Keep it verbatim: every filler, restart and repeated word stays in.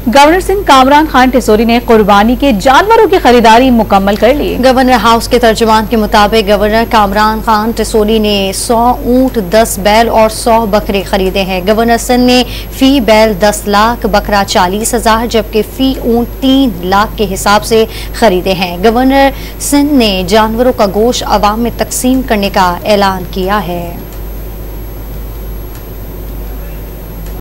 Governor Sindh Kamran Khan Tessori ने कुर्बानी के जानवरों की खरीदारी मुकम्मल कर ली। गवर्नर हाउस के तर्जुमान के मुताबिक गवर्नर कामरान खान टिसोरी ने सौ ऊंट, दस बैल और सौ बकरे खरीदे हैं। गवर्नर सिंह ने फी बैल दस लाख, बकरा चालीस हजार जबकि फी ऊंट तीन लाख के हिसाब से खरीदे हैं। गवर्नर सिंह ने जानवरों का गोश्त अवाम में तकसीम करने का ऐलान किया है।